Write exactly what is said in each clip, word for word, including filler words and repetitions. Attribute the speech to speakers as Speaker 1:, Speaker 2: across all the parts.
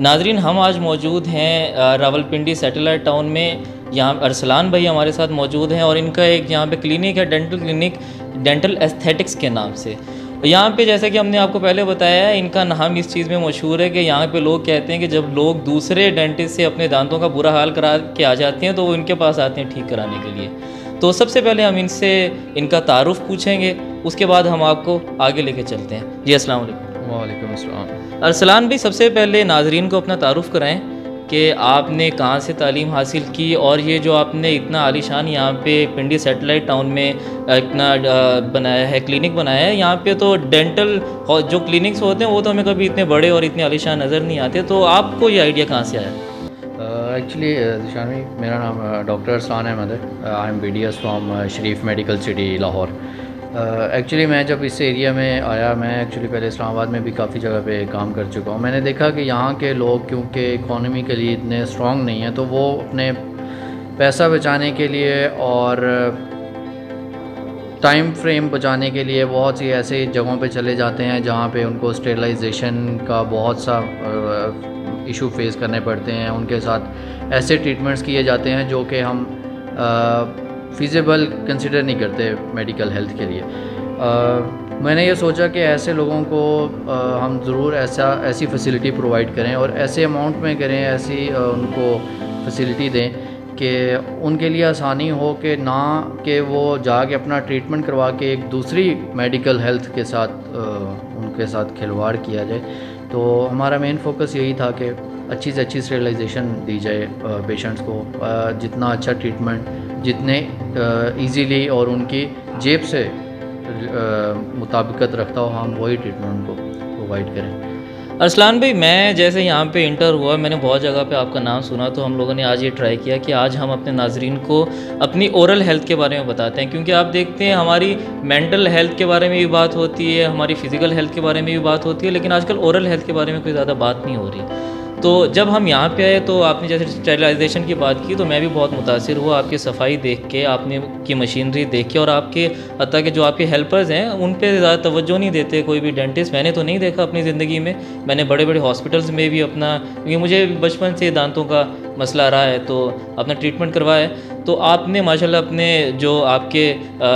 Speaker 1: नाजरीन, हम आज मौजूद हैं रावलपिंडी सैटेलाइट टाउन में। यहाँ अरसलान भाई हमारे साथ मौजूद हैं और इनका एक यहाँ पे क्लिनिक है, डेंटल क्लिनिक, डेंटल एस्थेटिक्स के नाम से। यहाँ पे जैसे कि हमने आपको पहले बताया है, इनका नाम इस चीज़ में मशहूर है कि यहाँ पे लोग कहते हैं कि जब लोग दूसरे डेंटिस्ट से अपने दांतों का बुरा हाल करा के आ जाते हैं तो वो इनके पास आते हैं ठीक कराने के लिए। तो सबसे पहले हम इनसे इनका तारुफ पूछेंगे, उसके बाद हम आपको आगे लेके चलते हैं। जी अस्सलाम वालेकुम।
Speaker 2: वालेकुम अस्सलाम।
Speaker 1: अरसलान भाई, सबसे पहले नाजरीन को अपना तारुफ कराएं कि आपने कहाँ से तालीम हासिल की और ये जो आपने इतना आलीशान यहाँ पे पिंडी सैटेलाइट टाउन में इतना बनाया है, क्लिनिक बनाया है। यहाँ पे तो डेंटल जो क्लिनिक्स होते हैं वो तो हमें कभी इतने बड़े और इतने आलीशान नज़र नहीं आते, तो आपको ये आइडिया कहाँ से आया?
Speaker 2: एक्चुअली दिशान भाई, मेरा नाम डॉक्टर अरसलान अहमद है। I am B D S from Sharif medical city Lahore. Actually uh, मैं जब इस एरिया में आया, मैं एक्चुअली पहले इस्लामाबाद में भी काफ़ी जगह पे काम कर चुका हूँ। मैंने देखा कि यहाँ के लोग क्योंकि इकोनॉमिकली इतने स्ट्रॉन्ग नहीं हैं, तो वो अपने पैसा बचाने के लिए और टाइम फ्रेम बचाने के लिए बहुत सी ऐसे जगहों पे चले जाते हैं जहाँ पे उनको स्टेरिलाइजेशन का बहुत सा इशू फेस करने पड़ते हैं। उनके साथ ऐसे ट्रीटमेंट्स किए जाते हैं जो कि हम आ, फिज़ेबल कंसिडर नहीं करते मेडिकल हेल्थ के लिए। आ, मैंने ये सोचा कि ऐसे लोगों को आ, हम ज़रूर ऐसा ऐसी फैसिलिटी प्रोवाइड करें और ऐसे अमाउंट में करें, ऐसी आ, उनको फैसिलिटी दें कि उनके लिए आसानी हो कि ना कि वो जाके अपना ट्रीटमेंट करवा के एक दूसरी मेडिकल हेल्थ के साथ आ, उनके साथ खिलवाड़ किया जाए। तो हमारा मेन फोकस यही था कि अच्छी से अच्छी स्टेरिलाइजेशन दी जाए पेशेंट्स को, आ, जितना अच्छा ट्रीटमेंट, जितने इजीली और उनकी जेब से मुताबिकत रखता हो, हम वही ट्रीटमेंट उनको प्रोवाइड करें।
Speaker 1: अरसलान भाई, मैं जैसे यहाँ पे इंटर हुआ, मैंने बहुत जगह पे आपका नाम सुना, तो हम लोगों ने आज ये ट्राई किया कि आज हम अपने नाजरीन को अपनी ओरल हेल्थ के बारे में बताते हैं। क्योंकि आप देखते हैं हमारी मेंटल हेल्थ के बारे में भी बात होती है, हमारी फ़िज़िकल हेल्थ के बारे में भी बात होती है, लेकिन आजकल ओरल हेल्थ के बारे में कोई ज़्यादा बात नहीं हो रही। तो जब हम यहाँ पे आए तो आपने जैसे स्टेरिलाइजेशन की बात की, तो मैं भी बहुत मुतासिर हुआ आपकी सफाई देख के, आपने की मशीनरी देख के, और आपके हत्ता के जो आपके हेल्पर्स हैं उन पे ज़्यादा तवज्जो नहीं देते कोई भी डेंटिस्ट। मैंने तो नहीं देखा अपनी ज़िंदगी में, मैंने बड़े बड़े हॉस्पिटल्स में भी अपना, क्योंकि मुझे बचपन से दांतों का मसला रहा है, तो अपना ट्रीटमेंट करवाया। तो आपने माशाल्लाह अपने जो आपके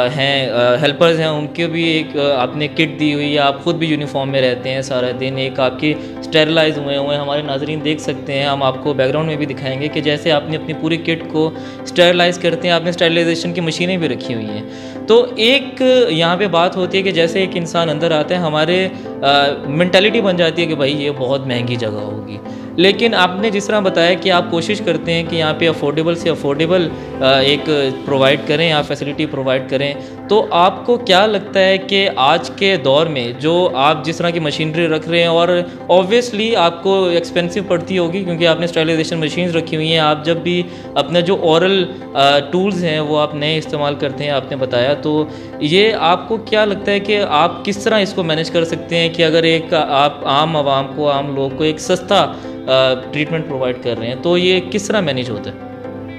Speaker 1: हैं हेल्पर्स हैं उनके भी एक आपने किट दी हुई है, आप ख़ुद भी यूनिफॉर्म में रहते हैं सारा दिन, एक आपकी स्टेरिलाइज हुए हुए हमारे नाजरीन देख सकते हैं, हम आपको बैकग्राउंड में भी दिखाएंगे कि जैसे आपने अपनी पूरी किट को स्टेरिलाइज़ करते हैं, आपने स्टेरिलाइजेशन की मशीनें भी रखी हुई हैं। तो एक यहाँ पे बात होती है कि जैसे एक इंसान अंदर आता है, हमारे मेंटालिटी बन जाती है कि भाई ये बहुत महंगी जगह होगी, लेकिन आपने जिस तरह बताया कि आप कोशिश करते हैं कि यहाँ पे अफोर्डेबल से अफोर्डेबल एक प्रोवाइड करें, आप फैसिलिटी प्रोवाइड करें। तो आपको क्या लगता है कि आज के दौर में जो आप जिस तरह की मशीनरी रख रहे हैं, और ऑब्वियसली आपको एक्सपेंसिव पड़ती होगी क्योंकि आपने स्टेरिलाइजेशन मशीन्स रखी हुई हैं, आप जब भी अपने जो ओरल टूल्स हैं वो आप नए इस्तेमाल करते हैं, आपने बताया, तो ये आपको क्या लगता है कि आप किस तरह इसको मैनेज कर सकते हैं कि अगर एक आप आम आवाम को, आम लोग को एक सस्ता ट्रीटमेंट प्रोवाइड कर रहे हैं, तो ये किस तरह मैनेज होता है?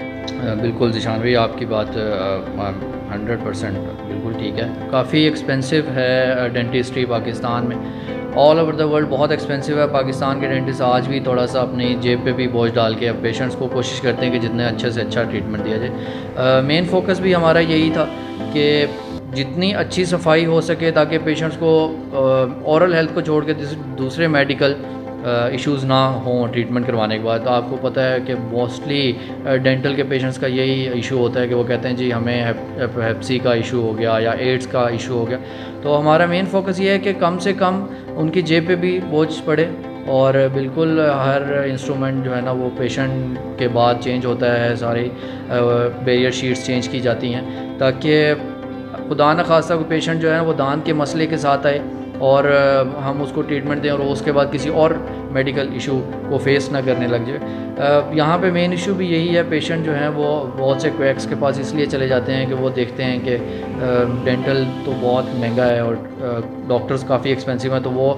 Speaker 2: बिल्कुल जिशान भाई, आपकी बात हंड्रेड परसेंट बिल्कुल ठीक है। काफ़ी एक्सपेंसिव है डेंटिस्ट्री पाकिस्तान में, ऑल ओवर द वर्ल्ड बहुत एक्सपेंसिव है। पाकिस्तान के डेंटिस्ट आज भी थोड़ा सा अपनी जेब पे भी बोझ डाल के अब पेशेंट्स को कोशिश करते हैं कि जितने अच्छे से अच्छा ट्रीटमेंट दिया जाए। मेन uh, फोकस भी हमारा यही था कि जितनी अच्छी सफाई हो सके ताकि पेशेंट्स को ओरल uh, हेल्थ को छोड़ के दूसरे मेडिकल इश्यूज़ ना हों ट्रीटमेंट करवाने के बाद। तो आपको पता है कि मोस्टली डेंटल के पेशेंट्स का यही इशू होता है कि वो कहते हैं जी हमें हेप्सी का इशू हो गया या एड्स का इशू हो गया। तो हमारा मेन फोकस ये है कि कम से कम उनकी जेब पे भी बोझ पड़े, और बिल्कुल हर इंस्ट्रूमेंट जो है ना वो पेशेंट के बाद चेंज होता है, सारी बैरियर शीट्स चेंज की जाती हैं ताकि खुदा न खास्ता कोई पेशेंट जो है ना वो दांत के मसले के साथ आए और हम उसको ट्रीटमेंट दें और उसके बाद किसी और मेडिकल इशू को फेस ना करने लग जाए। यहाँ पे मेन इशू भी यही है, पेशेंट जो हैं वो बहुत से क्वैक्स के पास इसलिए चले जाते हैं कि वो देखते हैं कि डेंटल तो बहुत महंगा है और डॉक्टर्स काफ़ी एक्सपेंसिव हैं, तो वो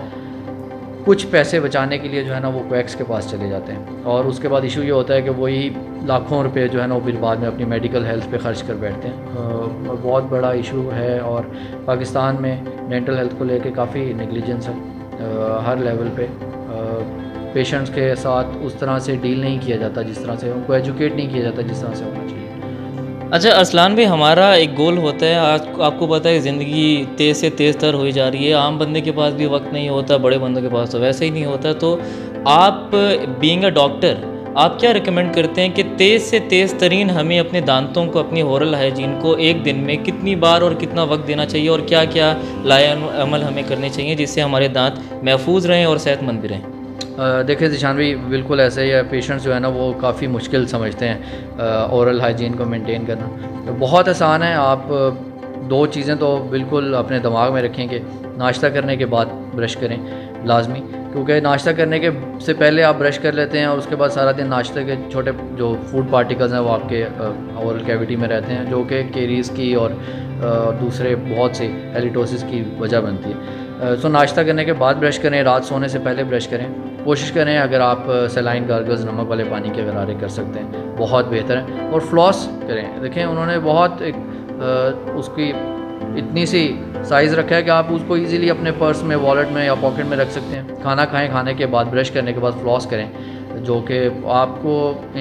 Speaker 2: कुछ पैसे बचाने के लिए जो है ना वो क्वैक्स के पास चले जाते हैं, और उसके बाद इशू ये होता है कि वही लाखों रुपए जो है ना वो फिर बाद में अपनी मेडिकल हेल्थ पे ख़र्च कर बैठते हैं। बहुत बड़ा इशू है, और पाकिस्तान में डेंटल हेल्थ को लेके काफ़ी नेग्लिजेंस है हर लेवल पे। पेशेंट्स के साथ उस तरह से डील नहीं किया जाता जिस तरह से, उनको एजुकेट नहीं किया जाता जिस तरह से होना चाहिए।
Speaker 1: अच्छा अरसलान भाई, हमारा एक गोल होता है, आज आपको पता है ज़िंदगी तेज़ से तेज़ तर हो जा रही है, आम बंदे के पास भी वक्त नहीं होता, बड़े बंदों के पास तो वैसे ही नहीं होता। तो आप बीइंग अ डॉक्टर आप क्या रिकमेंड करते हैं कि तेज़ से तेज़ तरीन हमें अपने दांतों को, अपनी ओरल हाइजीन को एक दिन में कितनी बार और कितना वक्त देना चाहिए, और क्या क्या लाए अमल हमें करने चाहिए जिससे हमारे दांत महफूज रहें और सेहतमंद भी रहें?
Speaker 2: देखिए ज़ीशान भाई, बिल्कुल ऐसे ही है। पेशेंट्स जो है ना वो काफ़ी मुश्किल समझते हैं ओरल हाइजीन को मेंटेन करना। तो बहुत आसान है। आप दो चीज़ें तो बिल्कुल अपने दिमाग में रखें कि नाश्ता करने के बाद ब्रश करें लाजमी, क्योंकि नाश्ता करने के से पहले आप ब्रश कर लेते हैं और उसके बाद सारा दिन नाश्ते के छोटे जो फूड पार्टिकल्स हैं वो आपके ओरल कैविटी में रहते हैं, जो कि कैरीज़ की और दूसरे बहुत से हेलिटोसिस की वजह बनती है। सो नाश्ता करने के बाद ब्रश करें, रात सोने से पहले ब्रश करें। कोशिश करें अगर आप सलाइन गार्गल्स नमक वाले पानी के गरारे कर सकते हैं बहुत बेहतर है। और फ्लॉस करें। देखें उन्होंने बहुत एक आ, उसकी इतनी सी साइज़ रखा है कि आप उसको इजीली अपने पर्स में, वॉलेट में या पॉकेट में रख सकते हैं। खाना खाएं, खाने के बाद ब्रश करने के बाद फ्लॉस करें, जो कि आपको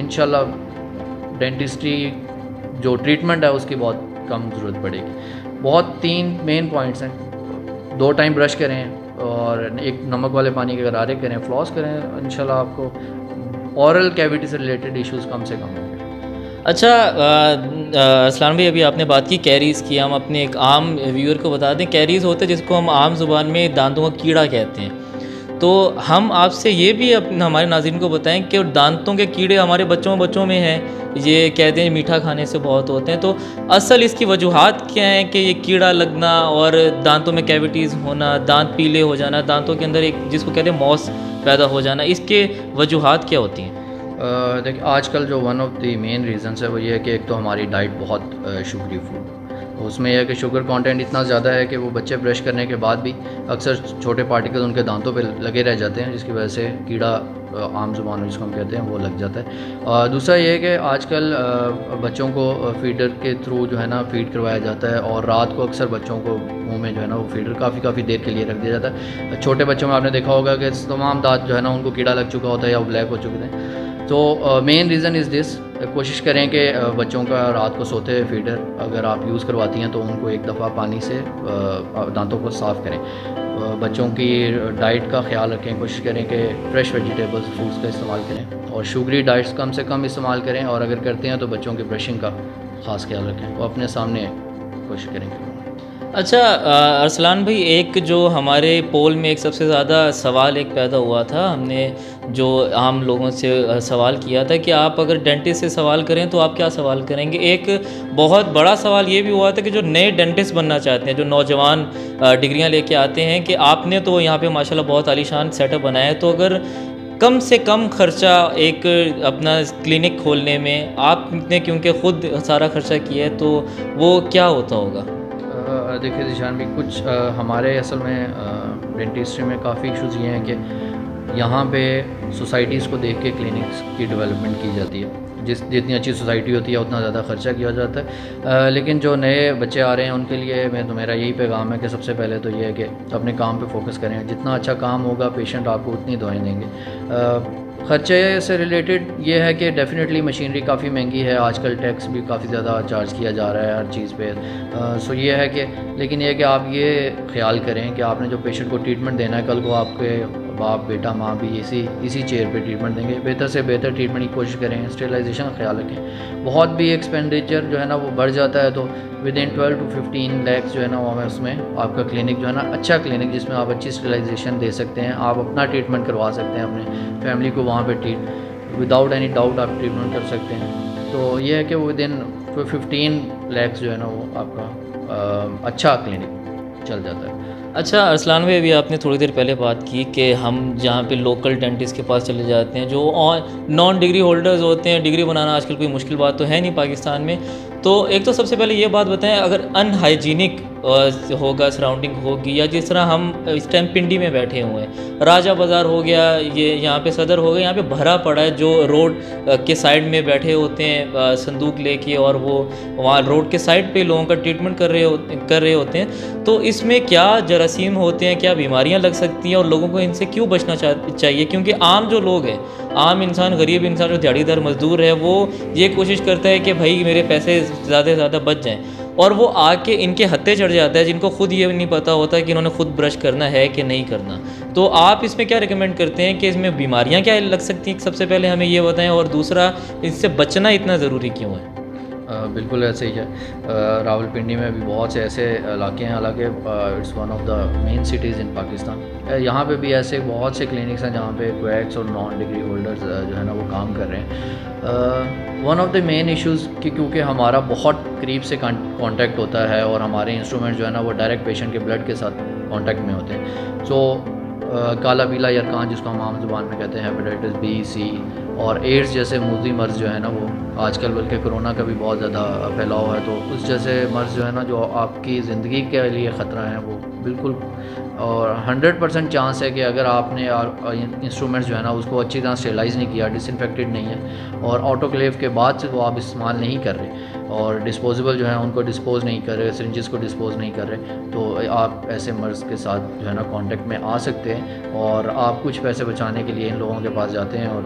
Speaker 2: इंशाल्लाह डेंटिस्ट्री जो ट्रीटमेंट है उसकी बहुत कम ज़रूरत पड़ेगी। बहुत तीन मेन पॉइंट्स हैं। दो टाइम ब्रश करें और एक नमक वाले पानी के गरारे करें, फ्लॉस करें, इंशाल्लाह आपको ओरल कैविटी से रिलेटेड इश्यूज़ कम से कम होंगे।
Speaker 1: अच्छा अरसलान भाई, अभी आपने बात की कैरीज़ की, हम अपने एक आम व्यूअर को बता दें, कैरीज़ होता है जिसको हम आम ज़ुबान में दांतों का कीड़ा कहते हैं। तो हम आपसे ये भी अपने हमारे नाज़रीन को बताएं कि दांतों के कीड़े हमारे बच्चों बच्चों में हैं, ये कहते हैं मीठा खाने से बहुत होते हैं। तो असल इसकी वजूहात क्या हैं कि ये कीड़ा लगना और दांतों में कैविटीज़ होना, दांत पीले हो जाना, दांतों के अंदर एक जिसको कहते हैं मॉस पैदा हो जाना, इसके वजूहात क्या होती हैं?
Speaker 2: देखिए आजकल जो one of the main reasons है वो ये है कि एक तो हमारी डाइट बहुत शुगरी फूड, तो उसमें यह है कि शुगर कंटेंट इतना ज़्यादा है कि वो बच्चे ब्रश करने के बाद भी अक्सर छोटे पार्टिकल उनके दांतों पे लगे रह जाते हैं, जिसकी वजह से कीड़ा आम ज़ुबान में जिसको हम कहते हैं वो लग जाता है। और दूसरा ये है कि आजकल बच्चों को फीडर के थ्रू जो है ना फीड करवाया जाता है, और रात को अक्सर बच्चों को मुंह में जो है ना वो फीडर काफ़ी काफ़ी देर के लिए रख दिया जाता है। छोटे बच्चों में आपने देखा होगा कि तमाम दांत जो है ना उनको कीड़ा लग चुका होता है या ब्लैक हो चुके हैं। तो मेन रीज़न इज़ दिस। कोशिश करें कि uh, बच्चों का रात को सोते हुए फीडर अगर आप यूज़ करवाती हैं तो उनको एक दफ़ा पानी से uh, दांतों को साफ़ करें। uh, बच्चों की डाइट का ख्याल रखें, कोशिश करें कि फ्रेश वेजिटेबल्स फ्रूट्स का इस्तेमाल करें, और शुगरी डाइट्स कम से कम इस्तेमाल करें, और अगर करते हैं तो बच्चों की ब्रशिंग का ख़ास ख्याल रखें, वो अपने सामने कोशिश करें।
Speaker 1: अच्छा अरसलान भाई, एक जो हमारे पोल में एक सबसे ज़्यादा सवाल एक पैदा हुआ था, हमने जो आम लोगों से सवाल किया था कि आप अगर डेंटिस्ट से सवाल करें तो आप क्या सवाल करेंगे। एक बहुत बड़ा सवाल ये भी हुआ था कि जो नए डेंटिस्ट बनना चाहते हैं, जो नौजवान डिग्रियां लेके आते हैं, कि आपने तो यहाँ पे माशाल्लाह बहुत आलीशान सेटअप बनाया है, तो अगर कम से कम खर्चा एक अपना क्लिनिक खोलने में आपने क्योंकि ख़ुद सारा खर्चा किया है, तो वो क्या होता होगा?
Speaker 2: देखिए ज़ीशान भी, कुछ आ, हमारे असल में डेंटिस्ट्री में काफ़ी इशूज़ ये हैं कि यहाँ पे सोसाइटीज़ को देख के क्लिनिक्स की डेवलपमेंट की जाती है। जिस जितनी अच्छी सोसाइटी होती है उतना ज़्यादा खर्चा किया जाता है। आ, लेकिन जो नए बच्चे आ रहे हैं उनके लिए मैं तो मेरा यही पैगाम है कि सबसे पहले तो ये है कि अपने काम पे फोकस करें। जितना अच्छा काम होगा पेशेंट आपको उतनी दवाएँ देंगे। ख़र्चे से रिलेटेड ये है कि डेफ़िनेटली मशीनरी काफ़ी महंगी है, आजकल टैक्स भी काफ़ी ज़्यादा चार्ज किया जा रहा है हर चीज़ पे। आ, सो ये है कि लेकिन ये है कि आप ये ख्याल करें कि आपने जो पेशेंट को ट्रीटमेंट देना है, कल को आपके बाप बेटा माँ भी इसी इसी चेयर पे ट्रीटमेंट देंगे। बेहतर से बेहतर ट्रीटमेंट की कोशिश करें, स्टेरिलाइजेशन का ख्याल रखें। बहुत भी एक्सपेंडिचर जो है ना वो बढ़ जाता है, तो within twelve to fifteen lakhs जो है ना वो हमें उसमें आपका क्लिनिक जो है ना अच्छा क्लिनिक जिसमें आप अच्छी स्टेरिलाइजेशन दे सकते हैं, आप अपना ट्रीटमेंट करवा सकते हैं, अपने फैमिली को वहाँ पर ट्रीट विदाउट एनी डाउट आप ट्रीटमेंट कर सकते हैं। तो ये है कि विद इन फिफ्टीन लैक्स जो है ना वो आपका आ, अच्छा क्लिनिक चल जाता है।
Speaker 1: अच्छा अरसलान भाई, अभी आपने थोड़ी देर पहले बात की कि हम जहाँ पे लोकल डेंटिस्ट के पास चले जाते हैं, जो नॉन डिग्री होल्डर्स होते हैं, डिग्री बनाना आजकल कोई मुश्किल बात तो है नहीं पाकिस्तान में। तो एक तो सबसे पहले ये बात बताएं, अगर अनहाइजीनिक होगा, सराउंडिंग होगी, या जिस तरह हम इस टाइम पिंडी में बैठे हुए हैं, राजा बाज़ार हो गया, ये यहाँ पे सदर हो गया, यहाँ पे भरा पड़ा है, जो रोड के साइड में बैठे होते हैं संदूक लेके, और वो वहाँ रोड के साइड पे लोगों का ट्रीटमेंट कर रहे हो कर रहे होते हैं। तो इसमें क्या जरासीम होते हैं, क्या बीमारियाँ लग सकती हैं, और लोगों को इनसे क्यों बचना चाहिए? क्योंकि आम जो लोग हैं, आम इंसान, गरीब इंसान, जो दिहाड़ीदार मजदूर है, वो ये कोशिश करता है कि भाई मेरे पैसे ज़्यादा से ज़्यादा बच जाएं, और वो आके इनके हत्थे चढ़ जाता है, जिनको खुद ये नहीं पता होता कि इन्होंने खुद ब्रश करना है कि नहीं करना। तो आप इसमें क्या रिकमेंड करते हैं कि इसमें बीमारियां क्या लग सकती हैं? सबसे पहले हमें ये बताएं, और दूसरा इससे बचना इतना ज़रूरी क्यों है?
Speaker 2: आ, बिल्कुल ऐसे ही है। रावलपिंडी में भी बहुत से ऐसे इलाके हैं, हालांकि it's one of the main cities in Pakistan. यहाँ पे भी ऐसे बहुत से क्लिनिक्स हैं जहाँ पे क्वैक्स और नॉन डिग्री होल्डर्स जो है ना वो काम कर रहे हैं। One of the main issues कि क्योंकि हमारा बहुत करीब से कांटेक्ट होता है, और हमारे इंस्ट्रूमेंट जो है ना वो डायरेक्ट पेशेंट के ब्लड के साथ कांटेक्ट में होते हैं। सो काला पीला यरकान, जिसको हम आम ज़ुबान में कहते हैं, हेपेटाइटिस बी, सी और एड्स जैसे मूजी मर्ज़ जो है ना, वो आजकल बल्कि कोरोना का भी बहुत ज़्यादा फैलाव है, तो उस जैसे मर्ज़ जो है ना जो आपकी ज़िंदगी के लिए ख़तरा है, वो बिल्कुल और हंड्रेड परसेंट चांस है कि अगर आपने इंस्ट्रूमेंट्स जो है ना उसको अच्छी तरह स्टेलाइज़ नहीं किया, डिसइंफेक्टेड नहीं है, और ऑटोक्लेव के बाद से वो आप इस्तेमाल नहीं कर रहे, और डिस्पोजेबल जो है उनको डिस्पोज़ नहीं कर रहे, सिरिंजेस को डिस्पोज़ नहीं कर रहे, तो आप ऐसे मर्ज़ के साथ जो है ना कांटेक्ट में आ सकते हैं, और आप कुछ पैसे बचाने के लिए इन लोगों के पास जाते हैं,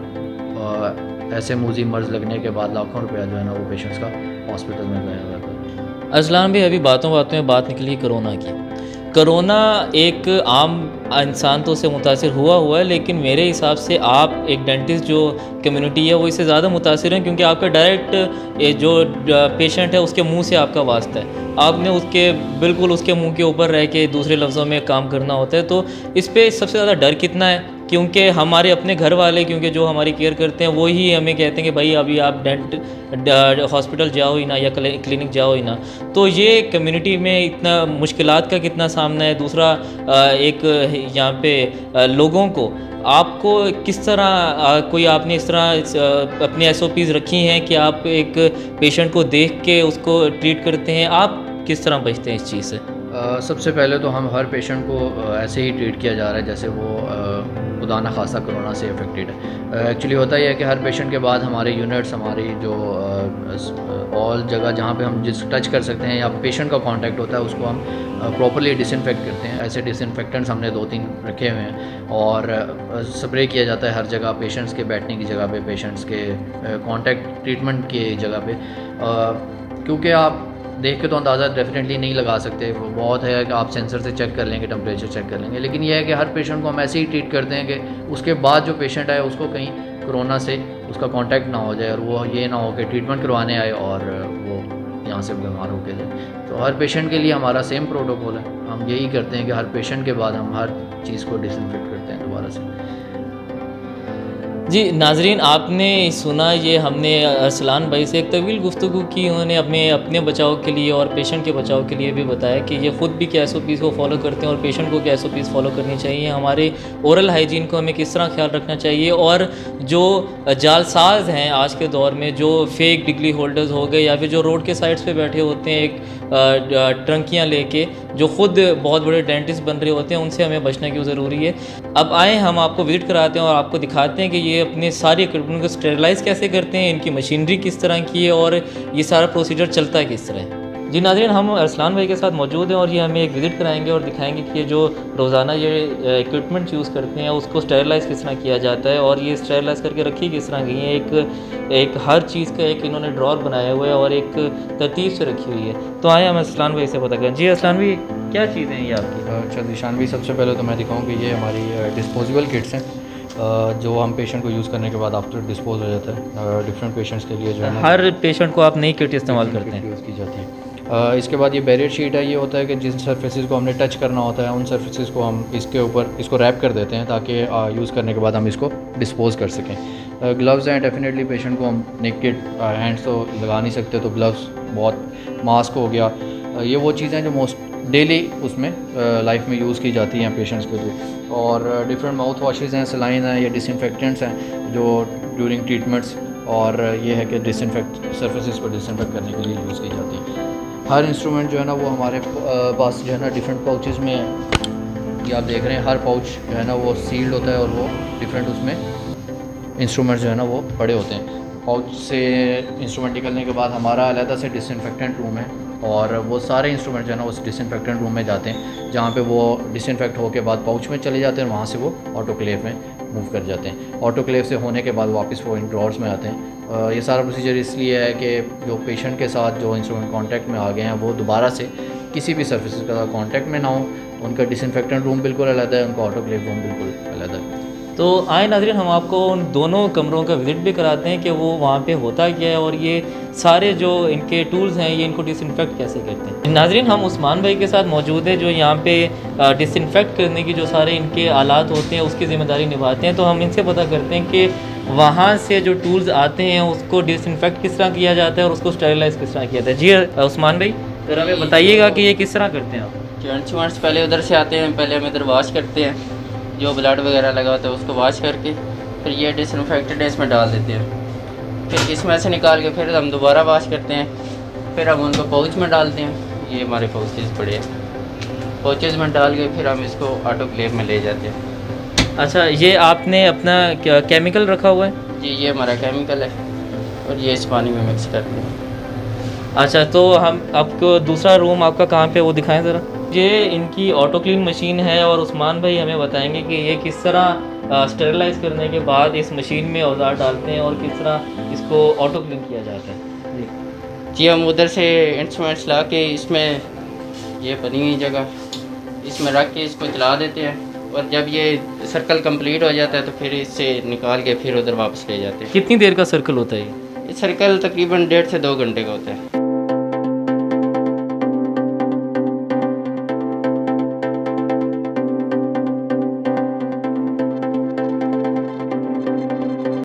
Speaker 2: और ऐसे मूजी मर्ज़ लगने के बाद लाखों रुपया जो है ना वो पेशेंट्स का हॉस्पिटल में गया जाता है।
Speaker 1: अरसलान भाई, अभी बातों बातों में बात निकली कोरोना की। कोरोना एक आम इंसान तो उससे मुतासिर हुआ हुआ है, लेकिन मेरे हिसाब से आप एक डेंटिस्ट जो कम्युनिटी है वो इससे ज़्यादा मुतासिर हैं, क्योंकि आपका डायरेक्ट ये जो पेशेंट है उसके मुंह से आपका वास्ता है, आपने उसके बिल्कुल उसके मुंह के ऊपर रह के दूसरे लफ्ज़ों में काम करना होता है। तो इस पर सबसे ज़्यादा डर कितना है? क्योंकि हमारे अपने घर वाले, क्योंकि जो हमारी केयर करते हैं वो ही हमें कहते हैं कि भाई अभी आप डेंट हॉस्पिटल जाओ ही ना, या क्लिनिक जाओ ही ना। तो ये कम्युनिटी में इतना मुश्किलात का कितना सामना है। दूसरा एक यहाँ पे लोगों को आपको किस तरह कोई आपने इस तरह अपनी एस ओ पीज़ रखी हैं कि आप एक पेशेंट को देख के उसको ट्रीट करते हैं, आप किस तरह बचते हैं इस चीज़ से?
Speaker 2: Uh, सबसे पहले तो हम हर पेशेंट को uh, ऐसे ही ट्रीट किया जा रहा है जैसे वो uh, खुदा न खासा कोरोना से अफेक्टेड है। एक्चुअली uh, होता ही है कि हर पेशेंट के बाद हमारे यूनिट्स, हमारी जो ऑल uh, जगह जहाँ पे हम जिस टच कर सकते हैं या पेशेंट का कांटेक्ट होता है उसको हम प्रॉपर्ली uh, डिसइंफेक्ट करते हैं। ऐसे डिसइंफेक्टेंट्स हमने दो तीन रखे हुए हैं, और स्प्रे uh, किया जाता है हर जगह, पेशेंट्स के बैठने की जगह पे, पेशेंट्स के कॉन्टैक्ट ट्रीटमेंट की जगह पे, uh, क्योंकि आप देख के तो अंदाज़ा डेफिनेटली नहीं लगा सकते। वो बहुत है कि आप सेंसर से चेक कर लेंगे, टेम्परेचर चेक कर लेंगे, लेकिन यह है कि हर पेशेंट को हम ऐसे ही ट्रीट करते हैं कि उसके बाद जो पेशेंट आए उसको कहीं कोरोना से उसका कांटेक्ट ना हो जाए, और वो ये ना हो कि ट्रीटमेंट करवाने आए और वो यहाँ से बीमार हो गए जाए। तो हर पेशेंट के लिए हमारा सेम प्रोटोकॉल है। हम यही करते हैं कि हर पेशेंट के बाद हम हर चीज़ को डिसइंफेक्ट करते हैं दोबारा से।
Speaker 1: जी नाजरीन, आपने सुना, ये हमने अरसलान भाई से एक तवील गुफ्तगू की। उन्होंने अपने अपने बचाव के लिए और पेशेंट के बचाव के लिए भी बताया कि ये ख़ुद भी क्या एस ओ पीज़ को फॉलो करते हैं और पेशेंट को क्या एस ओ पीज़ फॉलो करनी चाहिए, हमारे ओरल हाइजीन को हमें किस तरह ख्याल रखना चाहिए, और जो जालसाज हैं आज के दौर में, जो फेक डिग्री होल्डर्स हो गए या फिर जो रोड के साइड्स पे बैठे होते हैं एक ट्रंकियाँ लेके, जो ख़ुद बहुत बड़े डेंटिस्ट बन रहे होते हैं, उनसे हमें बचना क्यों ज़रूरी है। अब आए हम आपको विजिट कराते हैं और आपको दिखाते हैं कि ये अपने सारे इक्विपमेंट को स्टेरलाइज़ कैसे करते हैं, इनकी मशीनरी किस तरह की है और ये सारा प्रोसीजर चलता है किस तरह है। जी नाज़रीन, हम अरसलान भाई के साथ मौजूद हैं और ये हमें एक विज़िट कराएंगे और दिखाएंगे कि ये जो रोज़ाना ये इक्विपमेंट यूज़ करते हैं उसको स्टेरलाइज़ किस तरह किया जाता है, और ये स्टेरलाइज़ करके रखी किस तरह गई है। एक एक हर चीज़ का एक इन्होंने ड्रॉर बनाया हुआ है और एक तरतीब से रखी हुई है। तो आए हम अरसलान भाई से पता करें। जी अरसलान भाई, क्या चीज़ें हैं ये आपकी?
Speaker 2: अच्छा दिशान भाई, सबसे पहले तो मैं दिखाऊँ कि ये हमारी डिस्पोजेबल किट्स हैं जो हम पेशेंट को यूज़ करने के बाद आफ्टर डिस्पोज हो जाता है। डिफरेंट पेशेंट्स के लिए जो है
Speaker 1: हर पेशेंट को आप नई किट इस्तेमाल करते हैं?
Speaker 2: यूज़ की जाती है। Uh, इसके बाद ये बैरियर शीट है। ये होता है कि जिन सर्फेसिस को हमने टच करना होता है उन सर्फेसिस को हम इसके ऊपर इसको रैप कर देते हैं ताकि यूज़ करने के बाद हम इसको डिस्पोज कर सकें। ग्लव्स हैं, डेफिनेटली पेशेंट को हम नेकेड हैंड्स तो लगा नहीं सकते, तो ग्लव्स, बहुत मास्क हो गया, ये वो चीज़ें जो मोस्ट डेली उसमें लाइफ में यूज़ की जाती हैं पेशेंट्स के लिए। और डिफरेंट माउथ वॉशेज़ हैं, सलाइन हैं, ये डिसइंफेक्टेंट्स हैं जो ड्यूरिंग ट्रीटमेंट्स, और ये है कि डिसइंफेक्ट सर्फेसिस को डिसइंफेक्ट करने के लिए यूज़ की जाती है। हर इंस्ट्रूमेंट जो है ना वो हमारे पास जो है ना डिफरेंट पाउचेस में, ये आप देख रहे हैं हर पाउच जो है ना वो सील्ड होता है और वो डिफरेंट उसमें इंस्ट्रूमेंट जो है ना वो पड़े होते हैं। पाउच से इंस्ट्रूमेंट निकलने के बाद हमारा अलग से डिसइंफेक्टेंट रूम है और वो सारे इंस्ट्रूमेंट जो है ना उस डिसइंफेक्टेंट रूम में जाते हैं, जहाँ पे वो डिसइंफेक्ट होके बाद पाउच में चले जाते हैं, वहाँ से वो ऑटोक्लेव में मूव कर जाते हैं। ऑटोक्लेव से होने के बाद वापस वो इन ड्रॉर्स में आते हैं। ये सारा प्रोसीजर इसलिए है कि जो पेशेंट के साथ जो इंस्ट्रूमेंट कांटेक्ट में आ गए हैं वो दोबारा से किसी भी सर्फेस का कांटेक्ट में ना हो। उनका डिसइंफेक्टेंट रूम बिल्कुल अलग है, उनका ऑटोक्लेव रूम बिल्कुल अलग है।
Speaker 1: तो आए नाज़रीन, हम आपको उन दोनों कमरों का विज़िट भी कराते हैं कि वो वहाँ पे होता क्या है और ये सारे जो इनके टूल्स हैं ये इनको डिसइंफेक्ट कैसे करते हैं। नाज़रीन, हम उस्मान भाई के साथ मौजूद हैं जो यहाँ पे डिसइंफेक्ट करने की जो सारे इनके आलात होते हैं उसकी ज़िम्मेदारी निभाते हैं। तो हम इनसे पता करते हैं कि वहाँ से जो टूल्स आते हैं उसको डिसइंफेक्ट किस तरह किया जाता है और उसको स्टेरिलाइज़ किस तरह किया जाता है। जी उस्मान भाई, ज़रा हमें बताइएगा कि ये किस तरह करते हैं आप।
Speaker 3: जॉइंट्स वॉइंट्स पहले उधर से आते हैं, पहले हम इधर वॉश करते हैं, जो ब्लड वगैरह लगा होता है उसको वॉश करके फिर ये डिसइंफेक्टेड इसमें डाल देते हैं। फिर इसमें से निकाल के फिर हम दोबारा वॉश करते हैं, फिर हम उनको पाउच में डालते हैं। ये हमारे पाउचेस पड़े हैं, पाउचेस में डाल के फिर हम इसको ऑटोक्लेव में ले जाते हैं।
Speaker 1: अच्छा, ये आपने अपना क्या केमिकल रखा हुआ है?
Speaker 3: जी, ये हमारा केमिकल है और ये इस पानी में मिक्स करते हैं।
Speaker 1: अच्छा, तो हम आपको दूसरा रूम आपका कहाँ पे वो दिखाएं ज़रा। ये इनकी ऑटो क्लीन मशीन है और उस्मान भाई हमें बताएंगे कि ये किस तरह स्टेरिलाइज़ करने के बाद इस मशीन में औजार डालते हैं और किस तरह इसको ऑटो क्लीन किया जाता है।
Speaker 3: जी, हम उधर से इंस्ट्रूमेंट्स ला के इसमें ये बनी हुई जगह इसमें रख के इसको चला देते हैं और जब ये सर्कल कंप्लीट हो जाता है तो फिर इससे निकाल के फिर उधर वापस ले जाते हैं।
Speaker 1: कितनी देर का सर्कल होता है ये?
Speaker 3: ये सर्कल तकरीबन डेढ़ से दो घंटे का होता है।